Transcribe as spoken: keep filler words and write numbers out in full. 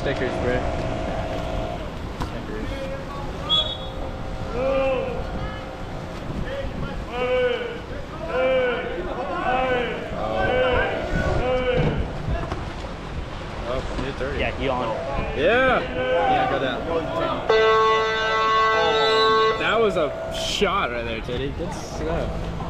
stickers, bro. thirty. Yeah, you on. Yeah. Yeah, go down. That was a shot right there, Teddy. Good stuff.